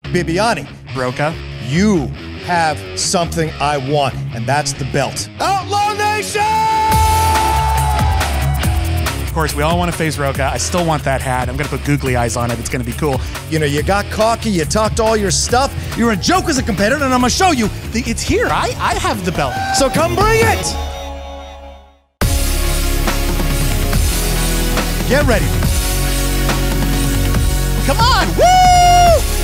Bibiani, Roca. you have something I want, and that's the belt. Outlaw Nation! Of course, we all want to face Roca. I still want that hat. I'm going to put googly eyes on it. It's going to be cool. You know, you got cocky, you talked all your stuff. You're a joke as a competitor, and I'm going to show you. It's here. I have the belt. So come bring it! Get ready. Come on. Woo!